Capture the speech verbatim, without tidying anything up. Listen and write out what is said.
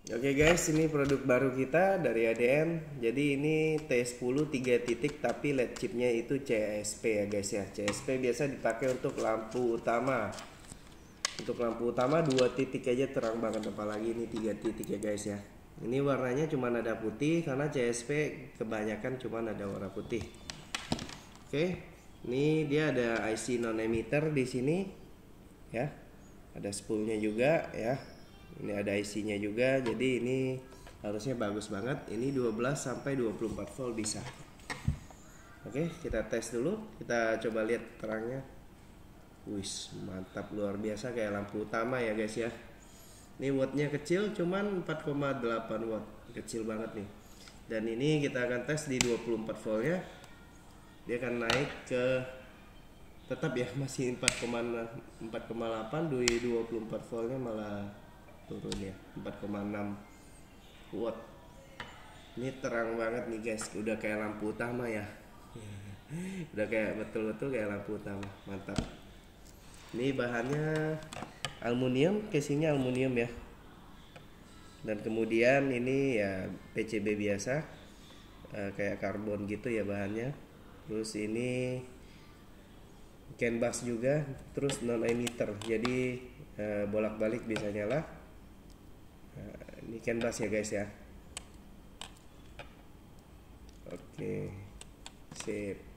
Oke guys, ini produk baru kita dari A D M. Jadi ini T sepuluh tiga titik tapi L E D chipnya itu C S P ya guys ya. C S P biasa dipakai untuk lampu utama. Untuk lampu utama dua titik aja terang banget, apalagi ini tiga titik ya guys ya. Ini warnanya cuma ada putih karena C S P kebanyakan cuma ada warna putih. Oke, ini dia ada I C non emitter di sini ya. Ada spoolnya juga ya. Ini ada I C-nya juga, jadi ini harusnya bagus banget. Ini dua belas sampai dua puluh empat volt bisa. Oke, kita tes dulu. Kita coba lihat terangnya. Wis, mantap luar biasa kayak lampu utama ya guys ya. Ini wattnya kecil, cuman empat koma delapan watt, kecil banget nih. Dan ini kita akan tes di dua puluh empat voltnya. Dia akan naik ke, tetap ya masih empat koma delapan, di dua puluh empat voltnya malah turun ya, empat koma enam watt. Ini terang banget nih guys, udah kayak lampu utama ya. Udah kayak betul-betul kayak lampu utama, mantap. Ini bahannya aluminium, casingnya aluminium ya. Dan kemudian ini ya P C B biasa, eh, kayak karbon gitu ya bahannya. Terus ini CAN bus juga, terus non emitter, jadi eh, bolak-balik bisa nyala. Nah, ini CAN bus ya guys ya. Oke, sip.